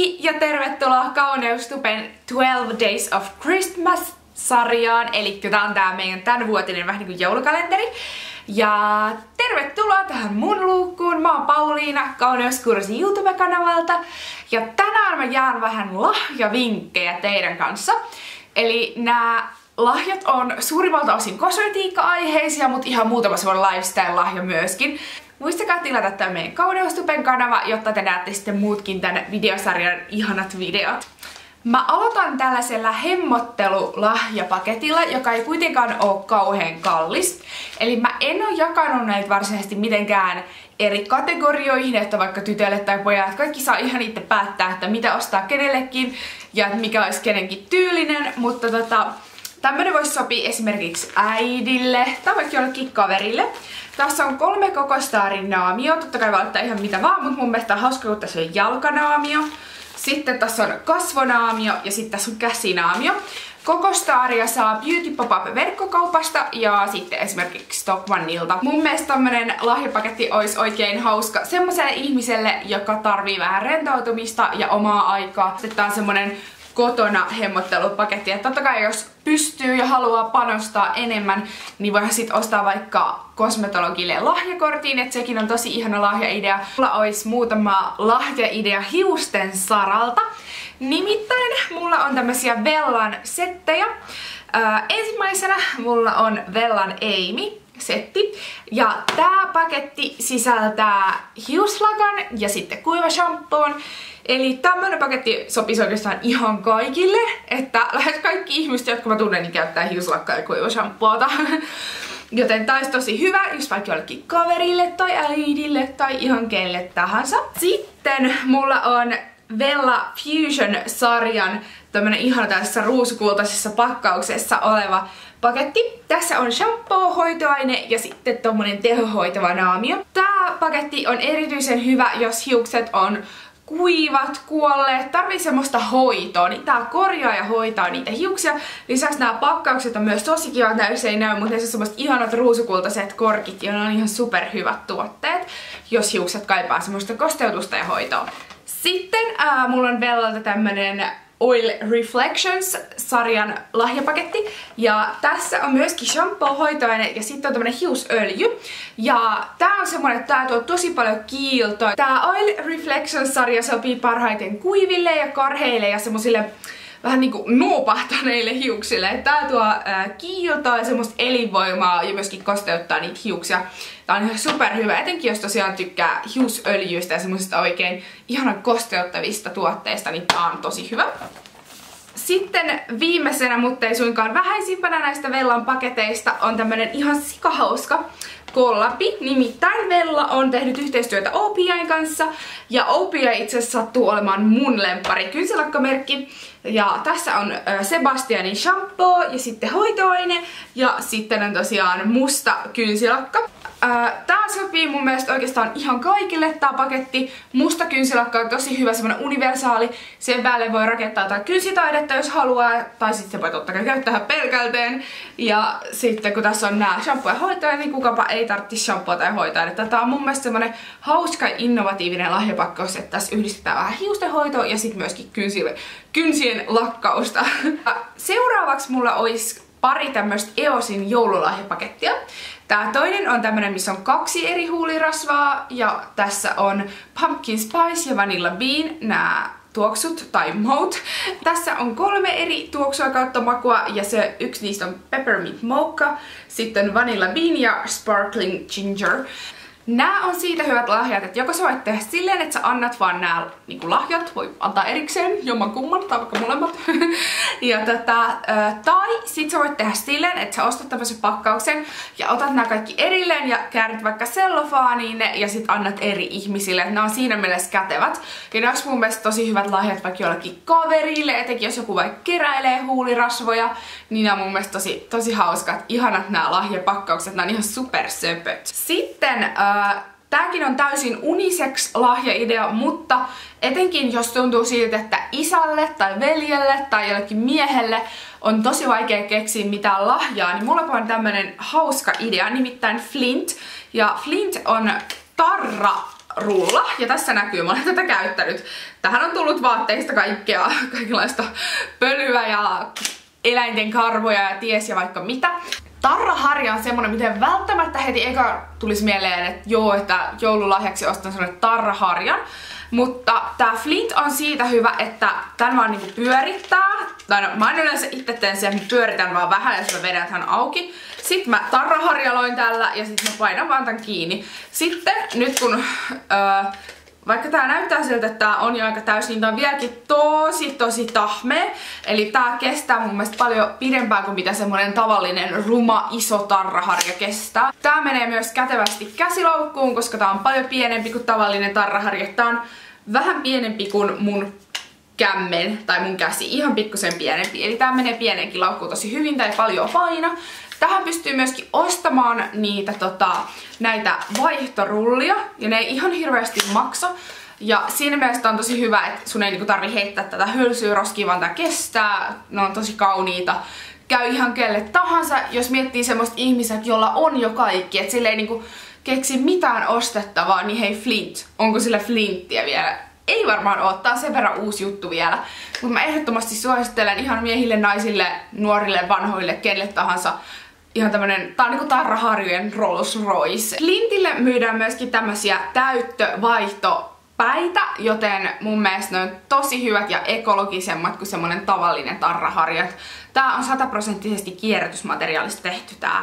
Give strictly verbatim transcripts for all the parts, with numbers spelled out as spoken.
Moi ja tervetuloa Kauneustuben twelve Days of Christmas-sarjaan. Eli tää on tää meidän tämänvuotinen vähän niinku joulukalenteri. Ja tervetuloa tähän mun luukkuun. Mä oon Pauliina Kauneuskurssi YouTube-kanavalta. Ja tänään mä jaan vähän lahjavinkkejä teidän kanssa. Eli nämä lahjat on suurimmalta osin kosmetiikka-aiheisia, mutta ihan muutama semmoinen lifestyle-lahja myöskin. Muistakaa tilata tämän meidän Kauneustuben kanava, jotta te näette sitten muutkin tän videosarjan ihanat videot. Mä aloitan tällaisella hemmottelulahjapaketilla, joka ei kuitenkaan ole kauhean kallis. Eli mä en oo jakanut näitä varsinaisesti mitenkään eri kategorioihin, että vaikka tytölle tai pojat, kaikki saa ihan itse päättää, että mitä ostaa kenellekin ja mikä olisi kenenkin tyylinen, mutta tota, tämmönen voisi sopia esimerkiksi äidille tai vaikka jollekin kaverille. Tässä on kolme kokostaarin naamio, totta kai voi ottaa ihan mitä vaan, mutta mun mielestä on hauska, kun tässä on jalkanaamio. Sitten tässä on kasvonaamio ja sitten tässä on käsinaamio. Kokostaaria saa Beauty Pop-Up verkkokaupasta ja sitten esimerkiksi Stock Oneilta. Mun mielestä tämmönen lahjapaketti olisi oikein hauska semmoiselle ihmiselle, joka tarvii vähän rentoutumista ja omaa aikaa. Sitten tää on semmonen kotona hemmottelupaketti. Ja totta kai jos pystyy ja haluaa panostaa enemmän, niin voihan sit ostaa vaikka kosmetologille lahjakortin, että sekin on tosi ihana lahjaidea. Mulla olisi muutama lahjaidea hiusten saralta. Nimittäin mulla on tämmösiä Vellan settejä. Äh, ensimmäisenä mulla on Vellan Amy setti. Ja tää paketti sisältää hiuslakan ja sitten kuivashampoon. Eli tämmönen paketti sopisi oikeastaan ihan kaikille, että lähes kaikki ihmiset, jotka mä tunnen, niin käyttää hiuslakkaa ja kuivashampoota. Joten tää olisi tosi hyvä, jos vaikka jollekin kaverille tai äidille tai ihan kelle tahansa. Sitten mulla on Vella Fusion-sarjan tämmönen ihana tässä ruusukultaisessa pakkauksessa oleva paketti. Tässä on shampoo, hoitoaine ja sitten tommonen tehohoitava naamio. Tää paketti on erityisen hyvä, jos hiukset on kuivat, kuolleet, tarvii semmoista hoitoa, niin tää korjaa ja hoitaa niitä hiuksia. Lisäksi nämä pakkaukset on myös tosi kivat, näissä ei näy, mutta ne on semmoiset ihanat ruusukultaiset korkit ja ne on ihan superhyvät tuotteet, jos hiukset kaipaa semmoista kosteutusta ja hoitoa. Sitten ää, mulla on Vellalta tämmönen Oil Reflections-sarjan lahjapaketti. Ja tässä on myöskin shampoo, hoitoaine ja sitten on tämmönen hiusöljy. Ja tää on semmonen, että tää tuo tosi paljon kiiltoa. Tää Oil Reflections-sarja sopii parhaiten kuiville ja karheille ja semmosille vähän niinku nuupahtaneille hiuksille. Tää tuo ää, kiiltoa ja semmoista elinvoimaa ja myöskin kosteuttaa niitä hiuksia. Tää on ihan superhyvä, etenkin jos tosiaan tykkää hiusöljyistä ja semmosista oikein ihanan kosteuttavista tuotteista, niin tää on tosi hyvä. Sitten viimeisenä, mutta ei suinkaan vähäisimpänä näistä Vellan paketeista, on tämmönen ihan sikahauska kollabi. Nimittäin Vella on tehnyt yhteistyötä O P I:n kanssa ja O P I itse asiassa sattuu olemaan mun lemppari kynsilakkamerkki. Ja tässä on Sebastianin shampoo ja sitten hoitoaine ja sitten on tosiaan musta kynsilakka. Tää sopii mun mielestä oikeastaan ihan kaikille tää paketti. Musta kynsilakka on tosi hyvä, semmonen universaali. Sen päälle voi rakentaa jotain kynsitaidetta jos haluaa, tai sitten se voi totta kai käyttää pelkälteen. Ja sitten kun tässä on nää shampoo ja hoitoaine, niin kukapa ei tarvitse shampoo tai hoitoainetta. Tää on mun mielestä semmonen hauska innovatiivinen lahjapakkaus, että tässä yhdistetään vähän hiustenhoitoa ja sitten myöskin kynsille, kynsien lakkausta. Seuraavaksi mulla olisi pari tämmöistä Eosin joululahjapakettia. Tää toinen on tämmönen, missä on kaksi eri huulirasvaa ja tässä on Pumpkin Spice ja Vanilla Bean, nää tuoksut tai maut. Tässä on kolme eri tuoksua kautta makua ja se yksi niistä on Peppermint Mocha, sitten Vanilla Bean ja Sparkling Ginger. Nää on siitä hyvät lahjat, että joko sä voit tehdä silleen, että sä annat vaan nää niinku lahjat, voi antaa erikseen, jomman kumman, tai vaikka molemmat. ja tota, tai sit sä voit tehdä silleen, että sä ostat tämmösen pakkauksen ja otat nää kaikki erilleen ja käärit vaikka sellofaaniin ne ja sit annat eri ihmisille. Nää on siinä mielessä kätevät. Ja nää olisi mun mielestä tosi hyvät lahjat vaikka jollekin kaverille, etenkin jos joku vaikka keräilee huulirasvoja, niin nää on mun mielestä tosi, tosi hauskat, ihanat nää lahjapakkaukset, nää on ihan supersöpöt. Sitten äh, tääkin on täysin unisex lahjaidea, mutta etenkin jos tuntuu siltä, että isälle tai veljelle tai jollekin miehelle on tosi vaikea keksiä mitään lahjaa, niin mulla on tämmönen hauska idea, nimittäin Flint. Ja Flint on tarra rulla. Ja tässä näkyy, mä olen tätä käyttänyt. Tähän on tullut vaatteista kaikkea, kaikenlaista pölyä ja eläinten karvoja ja ties ja vaikka mitä. Tarraharja on semmonen, miten välttämättä heti eka tulisi mieleen, että joo, että joululahjaksi ostan semmonen tarraharjan. Mutta tää Flint on siitä hyvä, että tän vaan niinku pyörittää. Tai no, mä en yleensä itse teen sen, että pyöritän vaan vähän, jos mä vedän tän auki. Sitten mä tarraharjaloin tällä ja sitten mä painan vaan tän kiinni. Sitten nyt kun... Öö, Vaikka tää näyttää siltä, että tää on jo aika täysin, niin tää on vieläkin tosi tosi tahmea. Eli tää kestää mun mielestä paljon pidempään kuin mitä semmonen tavallinen ruma iso tarraharja kestää. Tää menee myös kätevästi käsiloukkuun, koska tää on paljon pienempi kuin tavallinen tarraharja. Tää on vähän pienempi kuin mun kämmen tai mun käsi, ihan pikkusen pienempi. Eli tää menee pieneenkin laukkuun tosi hyvin, tää ei paljon paina. Tähän pystyy myöskin ostamaan niitä tota, näitä vaihtorullia, ja ne ei ihan hirveästi maksa. Ja siinä mielessä on tosi hyvä, että sun ei niinku tarvi heittää tätä hylsyä roskiin, vaan tää kestää. Ne on tosi kauniita. Käy ihan kelle tahansa, jos miettii semmoista ihmiset, jolla on jo kaikki, että sille ei niinku keksi mitään ostettavaa, niin hei Flint, onko sillä Flinttiä vielä? Ei varmaan oo, tää on sen verran uusi juttu vielä. Mutta mä ehdottomasti suosittelen ihan miehille, naisille, nuorille, vanhoille, kelle tahansa. Ihan tämmönen, tää on niinku tarraharjojen Rolls Royce. Flintille myydään myöskin tämmösiä täyttövaihtopäitä, joten mun mielestä ne on tosi hyvät ja ekologisemmat kuin semmonen tavallinen tarraharja. Tää on sataprosenttisesti kierrätysmateriaalista tehty tää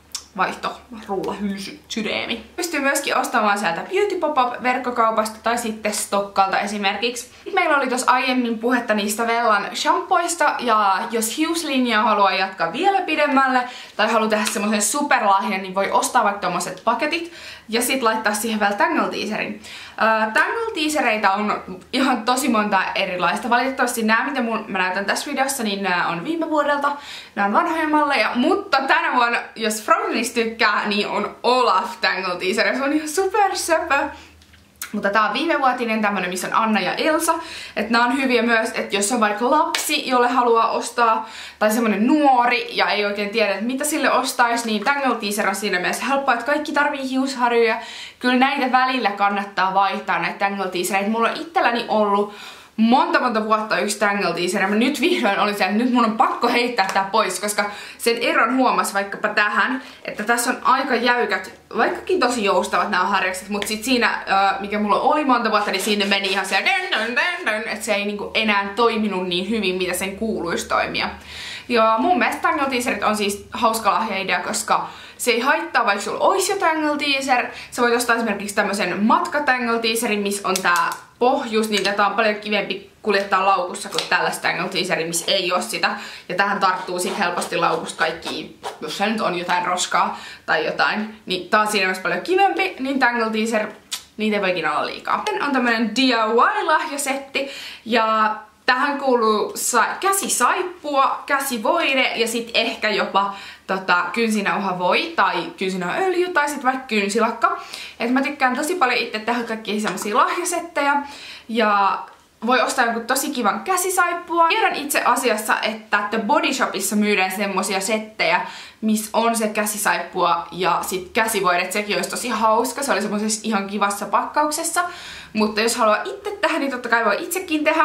vaihtorulla hylsy sydämi. Pystyy myöskin ostamaan sieltä Beauty Pop-Up verkkokaupasta tai sitten Stokkalta esimerkiksi. Meillä oli tuossa aiemmin puhetta niistä Vellan shampoista, ja jos hiuslinjaa haluaa jatkaa vielä pidemmälle tai haluaa tehdä semmoisen superlahjan, niin voi ostaa vaikka tommoset paketit ja sit laittaa siihen vielä Tangle Teaserin. Uh, Tangle Teasereita on ihan tosi monta erilaista. Valitettavasti nämä, mitä mun, mä näytän tässä videossa, niin nämä on viime vuodelta. Nämä on vanhoja malleja, mutta tänä vuonna, jos Frozenista tykkää, niin on Olaf Tangle Teaser. Se on ihan super söpö. Mutta tää on viimevuotinen tämmönen, missä on Anna ja Elsa. Että nämä on hyviä myös, että jos on vaikka lapsi, jolle haluaa ostaa, tai semmonen nuori ja ei oikein tiedä, että mitä sille ostaisi, niin Tangle Teaser on siinä mielessä helppoa, että kaikki tarvii hiusharjoja. Kyllä näitä välillä kannattaa vaihtaa, näitä Tangle Teasereita. Mulla on itselläni ollut monta monta vuotta yksi Tangle Teaser, ja mä nyt vihdoin olin siellä, että nyt mun on pakko heittää tää pois, koska sen eron huomasi vaikkapa tähän, että tässä on aika jäykät, vaikkakin tosi joustavat nämä harjakset, mutta sit siinä, mikä mulla oli monta vuotta, niin siinä meni ihan se, että se ei niinku enää toiminut niin hyvin, mitä sen kuuluisi toimia. Ja mun mielestä Tangle Teaserit on siis hauska lahjaidea, koska se ei haittaa, vaikka sulla olisi jo Tangle Teaser. Sä voit ostaa esimerkiksi tämmösen matka Tangle Teaserin, missä on tää pohjus, niin tätä on paljon kivempi kuljettaa laukussa kuin tällaista Tangle Teaseria, missä ei ole sitä. Ja tähän tarttuu sit helposti laukusta kaikki, jos se nyt on jotain roskaa tai jotain, niin tää on siinä myös paljon kivempi, niin Tangle Teaser, niitä ei voi ikinä olla liikaa. Sitten on tämmönen D I Y-lahjasetti, ja tähän kuuluu käsisaippua, käsivoide ja sit ehkä jopa tota, kynsinauhavoi tai kynsinauhaöljy tai sit vaikka kynsilakka. Et mä tykkään tosi paljon itse tehdä kaikkia semmosia lahjasettejä ja voi ostaa jonkun tosi kivan käsisaippua. Tiedän itse asiassa, että The Body Shopissa myydään semmosia settejä, missä on se käsisaippua ja sit käsivoidet, sekin olisi tosi hauska. Se oli semmosessa ihan kivassa pakkauksessa. Mutta jos haluaa itse tehdä, niin totta kai voi itsekin tehdä.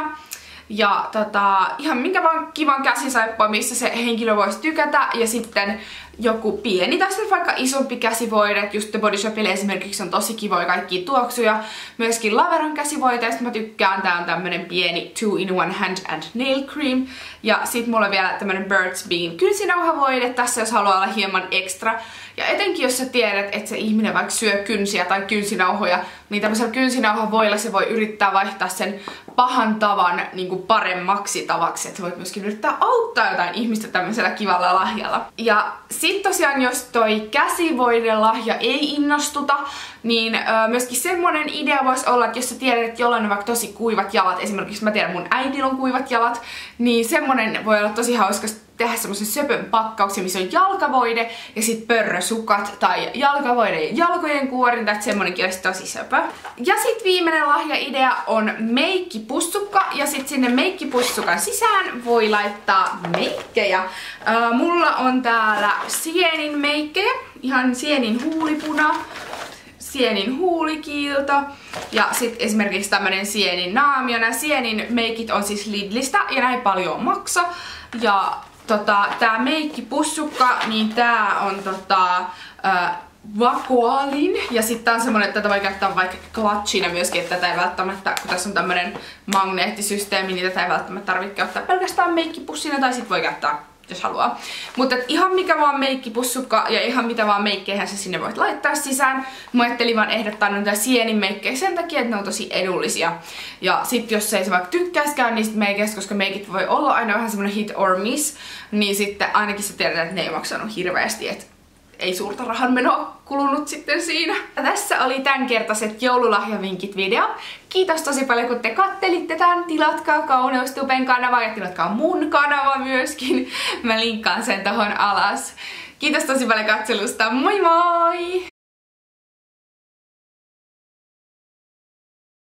Ja tota, ihan minkä vaan kivan käsisaippua, missä se henkilö voisi tykätä. Ja sitten joku pieni tai sitten vaikka isompi käsivoide. Just The Body Shopille esimerkiksi on tosi kivoja kaikkia tuoksuja. Myöskin Laveran käsivoiteista mä tykkään. Tää on tämmönen pieni two in one hand and nail cream. Ja sit mulla on vielä tämmönen Burt's Bean kynsinauhavoide tässä, jos haluaa olla hieman ekstra. Ja etenkin jos sä tiedät, että se ihminen vaikka syö kynsiä tai kynsinauhoja, niin tämmöisellä kynsinauhavoilla se voi yrittää vaihtaa sen pahan tavan niin kuin paremmaksi tavaksi. Että voit myöskin yrittää auttaa jotain ihmistä tämmöisellä kivalla lahjalla. Ja sit tosiaan, jos toi käsivoidelahja ei innostuta, niin öö, myöskin semmonen idea voisi olla, että jos sä tiedät, että jollain on vaikka tosi kuivat jalat, esimerkiksi mä tiedän, mun äidillä on kuivat jalat, niin semmonen voi olla tosi hauska tehdä semmosen söpön pakkauksen, missä on jalkavoide ja sit pörrösukat tai jalkavoide ja jalkojen kuorinta, että semmonenkin olisi tosi söpö. Ja sit viimeinen lahjaidea on meikkipussukka, ja sit sinne meikkipussukan sisään voi laittaa meikkejä. Äh, mulla on täällä Sienin meikkejä, ihan Sienin huulipuna, Sienin huulikiilto ja sitten esimerkiksi tämmönen Sienin naamio. Nämä Sienin meikit on siis Lidlistä ja näin paljon maksa. Ja tota, tää meikkipussukka, niin tää on tota, äh, Vakuaalin. Ja sitten tää on semmonen, että tätä voi käyttää vaikka klatchina myöskin, että tätä ei välttämättä, kun tässä on tämmönen magneettisysteemi, niin tätä ei välttämättä tarvitse käyttää pelkästään meikkipussina, tai sit voi käyttää, jos haluaa. Mutta ihan mikä vaan meikkipussukka ja ihan mitä vaan meikkeihän se sinne voit laittaa sisään. Mä ajattelin vaan ehdottaa noita Sienin meikkejä sen takia, että ne on tosi edullisia. Ja sit jos ei se vaikka tykkäiskään niistä meikeistä, koska meikit voi olla aina vähän semmonen hit or miss, niin sitten ainakin sä tiedät, että ne ei maksanut hirveästi, et ei suurta rahan menoa kulunut sitten siinä. Ja tässä oli tämänkertaiset joululahjavinkit video. Kiitos tosi paljon kun te kattelitte tän. Tilatkaa Kauneustuben kanava ja tilatkaa mun kanava myöskin. Mä linkkaan sen tohon alas. Kiitos tosi paljon katselusta. Moi moi!